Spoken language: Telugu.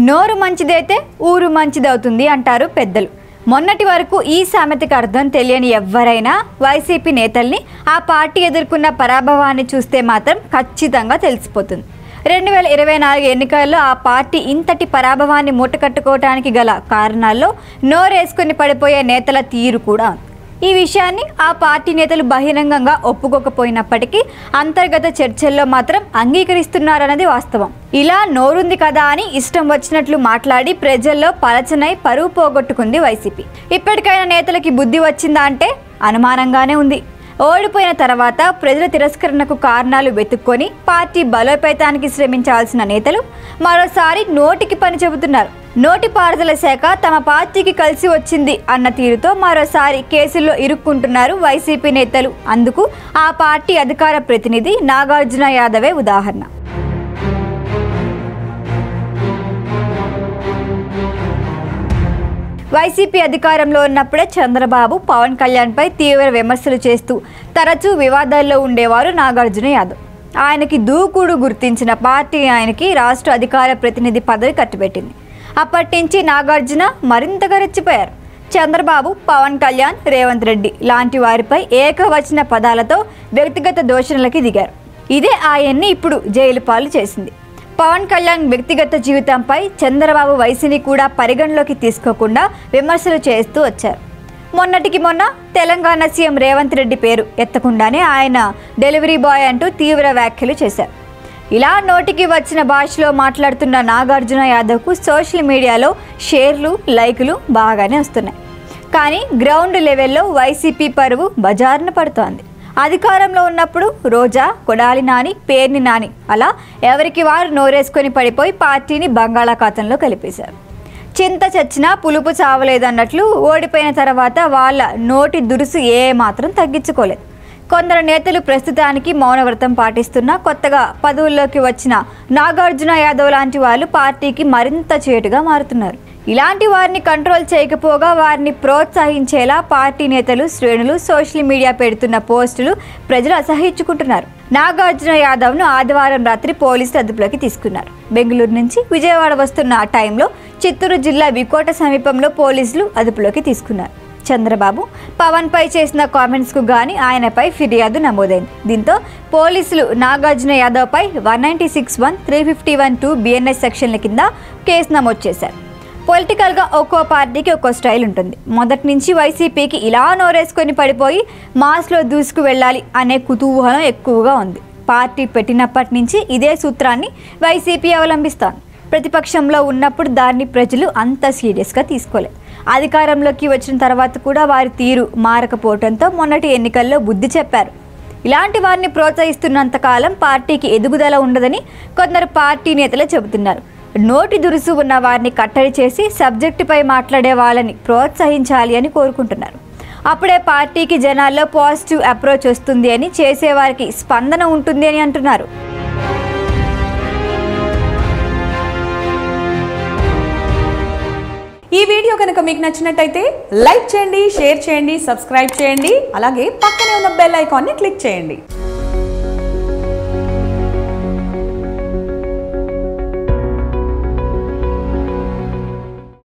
నోరు మంచిదైతే ఊరు మంచిదవుతుంది అంటారు పెద్దలు. మొన్నటి వరకు ఈ సామెతకి అర్థం తెలియని ఎవ్వరైనా వైసీపీ నేతల్ని ఆ పార్టీ ఎదుర్కొన్న పరాభవాన్ని చూస్తే మాత్రం ఖచ్చితంగా తెలిసిపోతుంది. 2024 ఎన్నికల్లో ఆ పార్టీ ఇంతటి పరాభవాన్ని మూటకట్టుకోవడానికి గల కారణాల్లో నోరేసుకుని పడిపోయే నేతల తీరు కూడా. ఈ విషయాన్ని ఆ పార్టీ నేతలు బహిరంగంగా ఒప్పుకోకపోయినప్పటికీ అంతర్గత చర్చల్లో మాత్రం అంగీకరిస్తున్నారన్నది వాస్తవం. ఇలా నోరుంది కదా అని ఇష్టం వచ్చినట్లు మాట్లాడి ప్రజల్లో పలచనై పరువు పోగొట్టుకుంది వైసీపీ. ఇప్పటికైనా నేతలకి బుద్ధి వచ్చిందా అంటే అనుమానంగానే ఉంది. ఓడిపోయిన తర్వాత ప్రజల తిరస్కరణకు కారణాలు వెతుక్కొని పార్టీ బలోపేతానికి శ్రమించాల్సిన నేతలు మరోసారి నోటికి పని చెబుతున్నారు. నోటిపారుదల శాఖ తమ పార్టీకి కలిసి వచ్చింది అన్న తీరుతో మరోసారి కేసుల్లో ఇరుక్కుంటున్నారు వైసీపీ నేతలు. అందుకు ఆ పార్టీ అధికార ప్రతినిధి నాగార్జున యాదవే ఉదాహరణ. వైసీపీ అధికారంలో ఉన్నప్పుడే చంద్రబాబు, పవన్ కళ్యాణ్పై తీవ్ర విమర్శలు చేస్తూ తరచూ వివాదాల్లో ఉండేవారు నాగార్జున యాదవ్. ఆయనకి దూకుడు గుర్తించిన పార్టీ ఆయనకి రాష్ట్ర అధికార ప్రతినిధి పదవి కట్టబెట్టింది. అప్పటి నుంచి నాగార్జున మరింతగా రెచ్చిపోయారు. చంద్రబాబు, పవన్ కళ్యాణ్, రేవంత్ రెడ్డి లాంటి వారిపై ఏకవచన పదాలతో వ్యక్తిగత దూషణలకి దిగారు. ఇదే ఆయన్ని ఇప్పుడు జైలు పాలు చేసింది. పవన్ కళ్యాణ్ వ్యక్తిగత జీవితంపై చంద్రబాబు వయసుని కూడా పరిగణలోకి తీసుకోకుండా విమర్శలు చేస్తూ వచ్చారు. మొన్నటికి మొన్న తెలంగాణ సీఎం రేవంత్ రెడ్డి పేరు ఎత్తకుండానే ఆయన డెలివరీ బాయ్ అంటూ తీవ్ర వ్యాఖ్యలు చేశారు. ఇలా నోటికి వచ్చిన భాషలో మాట్లాడుతున్న నాగార్జున యాదవ్కు సోషల్ మీడియాలో షేర్లు, లైకులు బాగానే వస్తున్నాయి. కానీ గ్రౌండ్ లెవెల్లో వైసీపీ పరువు బజారున పడుతోంది. అధికారంలో ఉన్నప్పుడు రోజా, కొడాలి నాని, పేర్ని నాని అలా ఎవరికి వారు నోరేసుకొని పడిపోయి పార్టీని బంగాళాఖాతంలో కలిపేశారు. చింత చచ్చినా పులుపు చావలేదన్నట్లు ఓడిపోయిన తర్వాత వాళ్ళ నోటి దురుసు ఏమాత్రం తగ్గించుకోలేదు. కొందరు నేతలు ప్రస్తుతానికి మౌనవ్రతం పాటిస్తున్నా కొత్తగా పదవుల్లోకి వచ్చిన నాగార్జున యాదవ్ లాంటి వాళ్ళు పార్టీకి మరింత చేటుగా మారుతున్నారు. ఇలాంటి వారిని కంట్రోల్ చేయకపోగా వారిని ప్రోత్సహించేలా పార్టీ నేతలు, శ్రేణులు సోషల్ మీడియా పెడుతున్న పోస్టులు ప్రజలు అసహ్యించుకుంటున్నారు. నాగార్జున యాదవ్ను ఆదివారం రాత్రి పోలీసులు అదుపులోకి తీసుకున్నారు. బెంగళూరు నుంచి విజయవాడ వస్తున్న ఆ టైంలో చిత్తూరు జిల్లా వికోట సమీపంలో పోలీసులు అదుపులోకి తీసుకున్నారు. చంద్రబాబు, పవన్ పై చేసిన కామెంట్స్కు గానీ ఆయనపై ఫిర్యాదు నమోదైంది. దీంతో పోలీసులు నాగార్జున యాదవ్ పై 196(1), 351(2) BNS సెక్షన్ల కింద కేసు నమోదు చేశారు. పొలిటికల్గా ఒక్కో పార్టీకి ఒక్కో స్టైల్ ఉంటుంది. మొదటి నుంచి వైసీపీకి ఇలా నోరేసుకొని పడిపోయి మాస్లో దూసుకు వెళ్ళాలి అనే కుతూహలం ఎక్కువగా ఉంది. పార్టీ పెట్టినప్పటి నుంచి ఇదే సూత్రాన్ని వైసీపీ అవలంబిస్తోంది. ప్రతిపక్షంలో ఉన్నప్పుడు దాన్ని ప్రజలు అంత సీరియస్గా తీసుకోలేదు. అధికారంలోకి వచ్చిన తర్వాత కూడా వారి తీరు మారకపోవడంతో మొన్నటి ఎన్నికల్లో బుద్ధి చెప్పారు. ఇలాంటి వారిని ప్రోత్సహిస్తున్నంతకాలం పార్టీకి ఎదుగుదల ఉండదని కొందరు పార్టీ నేతలు చెబుతున్నారు. నోటి దురుసు ఉన్న వారిని కట్టడి చేసి సబ్జెక్టుపై మాట్లాడే వాళ్ళని ప్రోత్సహించాలి అని కోరుకుంటున్నారు. అప్పుడే పార్టీకి జనాల్లో పాజిటివ్ అప్రోచ్ వస్తుంది అని, చేసేవారికి స్పందన ఉంటుంది అని అంటున్నారు. ఈ వీడియో కనుక మీకు నచ్చినట్టయితే లైక్ చేయండి, షేర్ చేయండి, సబ్స్క్రైబ్ చేయండి. అలాగే పక్కనే ఉన్న బెల్ ఐకాన్ని క్లిక్ చేయండి.